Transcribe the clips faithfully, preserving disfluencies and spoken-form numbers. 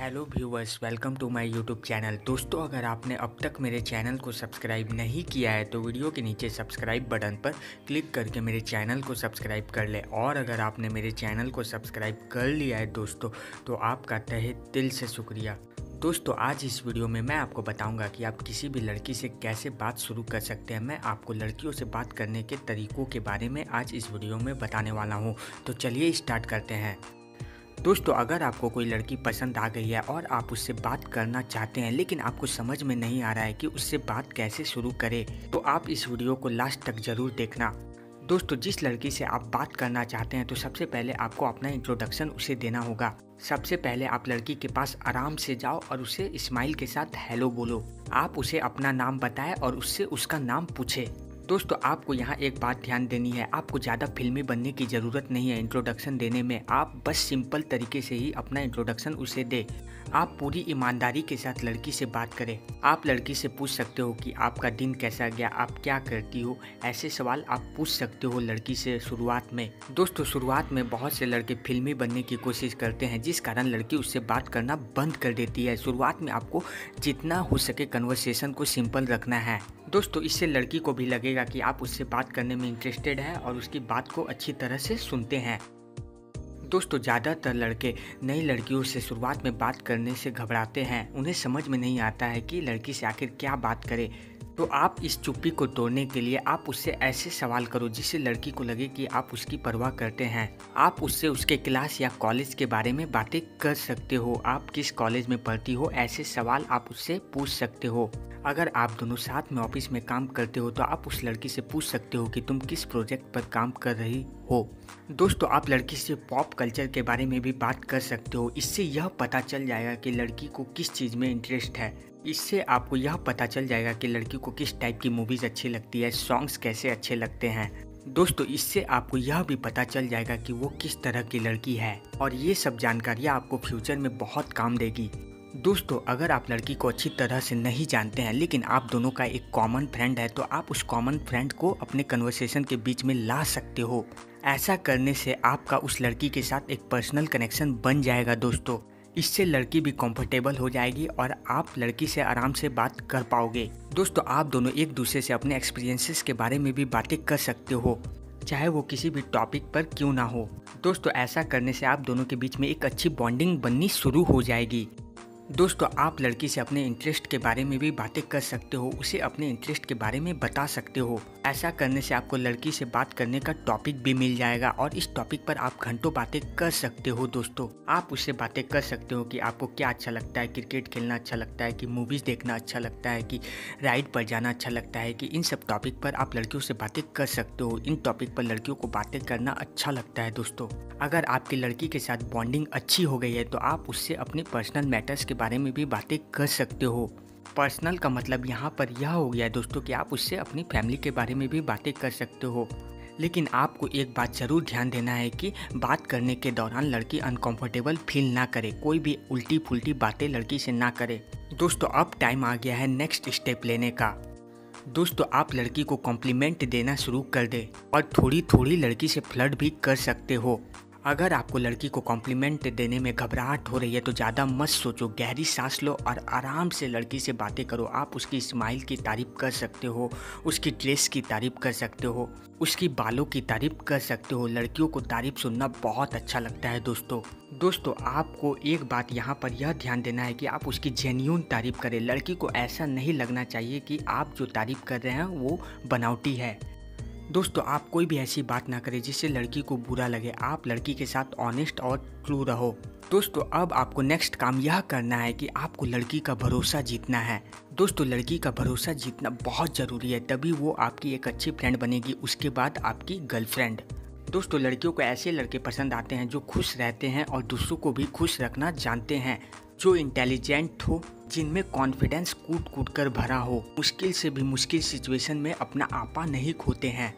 Hello viewers, welcome to my YouTube channel. दोस्तों, अगर आपने अब तक मेरे चैनल को सब्सक्राइब नहीं किया है तो वीडियो के नीचे सब्सक्राइब बटन पर क्लिक करके मेरे चैनल को सब्सक्राइब कर ले। और अगर आपने मेरे चैनल को सब्सक्राइब कर लिया है दोस्तों, तो आपका तहे दिल से शुक्रिया। दोस्तों, आज इस वीडियो में मैं आपको बताऊंगा कि आप किसी भी लड़की से कैसे बात शुरू कर सकते हैं। मैं आपको लड़कियों से बात करने के तरीकों के बारे में आज इस वीडियो में बताने वाला हूं। तो चलिए स्टार्ट करते हैं। दोस्तों, अगर आपको कोई लड़की पसंद आ गई है और आप उससे बात करना चाहते हैं, लेकिन आपको समझ में नहीं आ रहा है कि उससे बात कैसे शुरू करें, तो आप इस वीडियो को लास्ट तक ज़रूर देखना। दोस्तों, जिस लड़की से आप बात करना चाहते हैं तो सबसे पहले आपको अपना इंट्रोडक्शन उसे देना होगा। सबसे पहले आप लड़की के पास आराम से जाओ और उसे स्माइल के साथ हेलो बोलो। आप उसे अपना नाम बताएं और उससे उसका नाम पूछे। दोस्तों, आपको यहाँ एक बात ध्यान देनी है, आपको ज़्यादा फिल्मी बनने की ज़रूरत नहीं है इंट्रोडक्शन देने में। आप बस सिंपल तरीके से ही अपना इंट्रोडक्शन उसे दे। आप पूरी ईमानदारी के साथ लड़की से बात करें। आप लड़की से पूछ सकते हो कि आपका दिन कैसा गया, आप क्या करती हो। ऐसे सवाल आप पूछ सकते हो लड़की से शुरुआत में। दोस्तों, शुरुआत में बहुत से लड़के फिल्मी बनने की कोशिश करते हैं, जिस कारण लड़की उससे बात करना बंद कर देती है। शुरुआत में आपको जितना हो सके कन्वर्सेशन को सिंपल रखना है। दोस्तों, इससे लड़की को भी लगेगा कि आप उससे बात करने में इंटरेस्टेड हैं और उसकी बात को अच्छी तरह से सुनते हैं। दोस्तों, ज़्यादातर लड़के नई लड़कियों से शुरुआत में बात करने से घबराते हैं। उन्हें समझ में नहीं आता है कि लड़की से आखिर क्या बात करें। तो आप इस चुप्पी को तोड़ने के लिए आप उससे ऐसे सवाल करो जिससे लड़की को लगे कि आप उसकी परवाह करते हैं। आप उससे उसके क्लास या कॉलेज के बारे में बातें कर सकते हो। आप किस कॉलेज में पढ़ती हो, ऐसे सवाल आप उससे पूछ सकते हो। अगर आप दोनों साथ में ऑफिस में काम करते हो तो आप उस लड़की से पूछ सकते हो कि तुम किस प्रोजेक्ट पर काम कर रही हो। दोस्तों, आप लड़की से पॉप कल्चर के बारे में भी बात कर सकते हो। इससे यह पता चल जाएगा कि लड़की को किस चीज़ में इंटरेस्ट है। इससे आपको यह पता चल जाएगा कि लड़की को किस टाइप की मूवीज़ अच्छी लगती है, सॉन्ग्स कैसे अच्छे लगते हैं। दोस्तों, इससे आपको यह भी पता चल जाएगा कि वो किस तरह की लड़की है, और ये सब जानकारियाँ आपको फ्यूचर में बहुत काम देगी। दोस्तों, अगर आप लड़की को अच्छी तरह से नहीं जानते हैं लेकिन आप दोनों का एक कॉमन फ्रेंड है, तो आप उस कॉमन फ्रेंड को अपने कन्वर्सेशन के बीच में ला सकते हो। ऐसा करने से आपका उस लड़की के साथ एक पर्सनल कनेक्शन बन जाएगा। दोस्तों, इससे लड़की भी कंफर्टेबल हो जाएगी और आप लड़की से आराम से बात कर पाओगे। दोस्तों, आप दोनों एक दूसरे से अपने एक्सपीरियंसेस के बारे में भी बातें कर सकते हो, चाहे वो किसी भी टॉपिक पर क्यों ना हो। दोस्तों, ऐसा करने से आप दोनों के बीच में एक अच्छी बॉन्डिंग बननी शुरू हो जाएगी। दोस्तों, आप लड़की से अपने इंटरेस्ट के बारे में भी बातें कर सकते हो, उसे अपने इंटरेस्ट के बारे में बता सकते हो। ऐसा करने से आपको लड़की से बात करने का टॉपिक भी मिल जाएगा और इस टॉपिक पर आप घंटों बातें कर सकते हो। दोस्तों, आप उससे बातें कर सकते हो कि आपको क्या अच्छा लगता है, क्रिकेट खेलना अच्छा लगता है कि मूवीज़ देखना अच्छा लगता है कि राइड पर जाना अच्छा लगता है, कि इन सब टॉपिक पर आप लड़कियों से बातें कर सकते हो। इन टॉपिक पर लड़कियों को बातें करना अच्छा लगता है। दोस्तों, अगर आपकी लड़की के साथ बॉन्डिंग अच्छी हो गई है तो आप उससे अपने पर्सनल मैटर्स के बारे में भी बातें कर सकते हो। पर्सनल का मतलब यहाँ पर यह हो गया है दोस्तों कि आप उससे अपनी फैमिली के बारे में भी बातें कर सकते हो। लेकिन आपको एक बात ज़रूर ध्यान देना है कि बात करने के दौरान लड़की अनकंफर्टेबल फील ना करे, कोई भी उल्टी फुल्टी बातें लड़की से ना करे। दोस्तों, अब टाइम आ गया है नेक्स्ट स्टेप लेने का। दोस्तों, आप लड़की को कॉम्प्लीमेंट देना शुरू कर दे और थोड़ी थोड़ी लड़की से फ्लर्ट भी कर सकते हो। अगर आपको लड़की को कॉम्प्लीमेंट देने में घबराहट हो रही है तो ज़्यादा मत सोचो, गहरी सांस लो और आराम से लड़की से बातें करो। आप उसकी स्माइल की तारीफ़ कर सकते हो, उसकी ड्रेस की तारीफ़ कर सकते हो, उसकी बालों की तारीफ़ कर सकते हो। लड़कियों को तारीफ़ सुनना बहुत अच्छा लगता है। दोस्तों दोस्तों आपको एक बात यहाँ पर यह ध्यान देना है कि आप उसकी जेन्युइन तारीफ़ करें। लड़की को ऐसा नहीं लगना चाहिए कि आप जो तारीफ़ कर रहे हैं वो बनावटी है। दोस्तों, आप कोई भी ऐसी बात ना करें जिससे लड़की को बुरा लगे। आप लड़की के साथ ऑनेस्ट और ट्रू रहो। दोस्तों, अब आपको नेक्स्ट काम यह करना है कि आपको लड़की का भरोसा जीतना है। दोस्तों, लड़की का भरोसा जीतना बहुत ज़रूरी है, तभी वो आपकी एक अच्छी फ्रेंड बनेगी, उसके बाद आपकी गर्लफ्रेंड। दोस्तों, लड़कियों को ऐसे लड़के पसंद आते हैं जो खुश रहते हैं और दूसरों को भी खुश रखना जानते हैं, जो इंटेलिजेंट हो, जिनमें कॉन्फिडेंस कूट कूट कर भरा हो, मुश्किल से भी मुश्किल सिचुएशन में अपना आपा नहीं खोते हैं,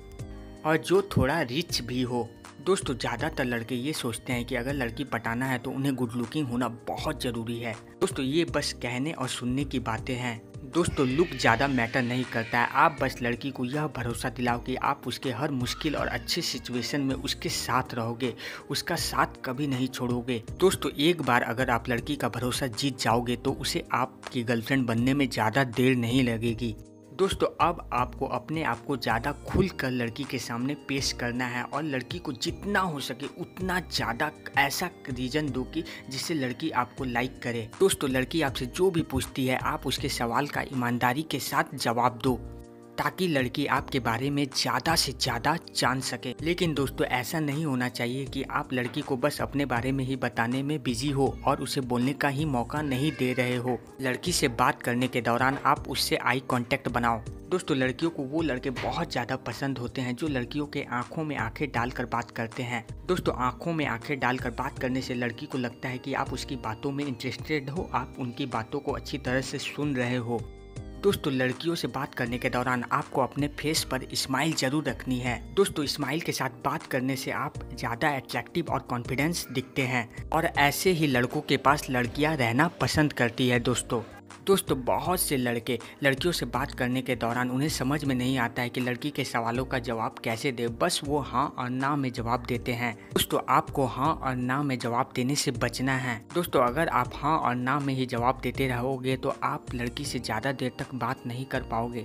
और जो थोड़ा रिच भी हो। दोस्तों, ज़्यादातर लड़के ये सोचते हैं कि अगर लड़की पटाना है तो उन्हें गुड लुकिंग होना बहुत ज़रूरी है। दोस्तों, ये बस कहने और सुनने की बातें हैं। दोस्तों लुक ज़्यादा मैटर नहीं करता है, आप बस लड़की को यह भरोसा दिलाओ कि आप उसके हर मुश्किल और अच्छे सिचुएशन में उसके साथ रहोगे, उसका साथ कभी नहीं छोड़ोगे। दोस्तों एक बार अगर आप लड़की का भरोसा जीत जाओगे तो उसे आपकी गर्लफ्रेंड बनने में ज़्यादा देर नहीं लगेगी। दोस्तों अब आपको अपने आप को ज़्यादा खुलकर लड़की के सामने पेश करना है और लड़की को जितना हो सके उतना ज़्यादा ऐसा रीज़न दो कि जिससे लड़की आपको लाइक करे। दोस्तों लड़की आपसे जो भी पूछती है आप उसके सवाल का ईमानदारी के साथ जवाब दो ताकि लड़की आपके बारे में ज़्यादा से ज़्यादा जान सके। लेकिन दोस्तों ऐसा नहीं होना चाहिए कि आप लड़की को बस अपने बारे में ही बताने में बिजी हो और उसे बोलने का ही मौका नहीं दे रहे हो। लड़की से बात करने के दौरान आप उससे आई कांटेक्ट बनाओ। दोस्तों लड़कियों को वो लड़के बहुत ज़्यादा पसंद होते हैं जो लड़कियों के आंखों में आंखें डालकर बात करते हैं। दोस्तों आंखों में आंखें डालकर बात करने से लड़की को लगता है कि आप उसकी बातों में इंटरेस्टेड हो, आप उनकी बातों को अच्छी तरह से सुन रहे हो। दोस्तों लड़कियों से बात करने के दौरान आपको अपने फेस पर स्माइल जरूर रखनी है। दोस्तों स्माइल के साथ बात करने से आप ज़्यादा अट्रैक्टिव और कॉन्फिडेंस दिखते हैं और ऐसे ही लड़कों के पास लड़कियां रहना पसंद करती है। दोस्तों दोस्तों बहुत से लड़के लड़कियों से बात करने के दौरान उन्हें समझ में नहीं आता है कि लड़की के सवालों का जवाब कैसे दे, बस वो हाँ और ना में जवाब देते हैं। दोस्तों आपको हाँ और ना में जवाब देने से बचना है। दोस्तों अगर आप हाँ और ना में ही जवाब देते रहोगे तो आप लड़की से ज़्यादा देर तक बात नहीं कर पाओगे।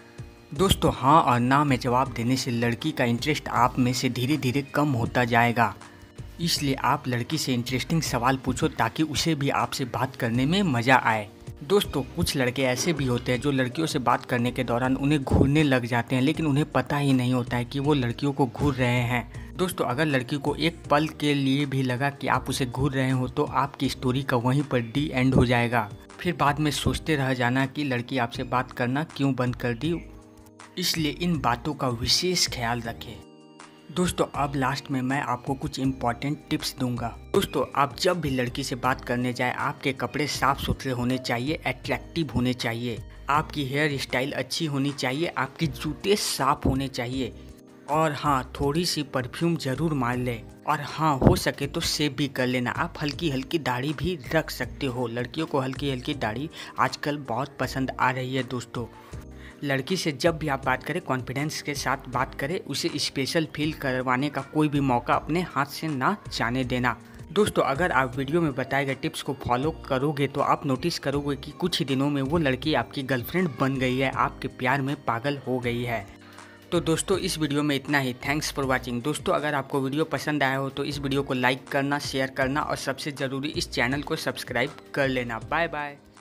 दोस्तों हाँ और ना में जवाब देने से लड़की का इंटरेस्ट आप में से धीरे धीरे कम होता जाएगा, इसलिए आप लड़की से इंटरेस्टिंग सवाल पूछो ताकि उसे भी आपसे बात करने में मज़ा आए। दोस्तों कुछ लड़के ऐसे भी होते हैं जो लड़कियों से बात करने के दौरान उन्हें घूरने लग जाते हैं, लेकिन उन्हें पता ही नहीं होता है कि वो लड़कियों को घूर रहे हैं। दोस्तों अगर लड़की को एक पल के लिए भी लगा कि आप उसे घूर रहे हो तो आपकी स्टोरी का वहीं पर डी एंड हो जाएगा। फिर बाद में सोचते रह जाना कि लड़की आपसे बात करना क्यों बंद कर दी। इसलिए इन बातों का विशेष ख्याल रखें। दोस्तों अब लास्ट में मैं आपको कुछ इम्पॉर्टेंट टिप्स दूंगा। दोस्तों आप जब भी लड़की से बात करने जाए आपके कपड़े साफ सुथरे होने चाहिए, अट्रैक्टिव होने चाहिए, आपकी हेयर स्टाइल अच्छी होनी चाहिए, आपके जूते साफ होने चाहिए और हाँ थोड़ी सी परफ्यूम ज़रूर मार ले और हाँ हो सके तो शेव भी कर लेना। आप हल्की हल्की दाढ़ी भी रख सकते हो, लड़कियों को हल्की हल्की दाढ़ी आजकल बहुत पसंद आ रही है। दोस्तों लड़की से जब भी आप बात करें कॉन्फिडेंस के साथ बात करें, उसे स्पेशल फील करवाने का कोई भी मौका अपने हाथ से ना जाने देना। दोस्तों अगर आप वीडियो में बताए गए टिप्स को फॉलो करोगे तो आप नोटिस करोगे कि कुछ ही दिनों में वो लड़की आपकी गर्लफ्रेंड बन गई है, आपके प्यार में पागल हो गई है। तो दोस्तों इस वीडियो में इतना ही। Thanks for watching. दोस्तों अगर आपको वीडियो पसंद आया हो तो इस वीडियो को लाइक करना, शेयर करना और सबसे ज़रूरी इस चैनल को सब्सक्राइब कर लेना। Bye bye.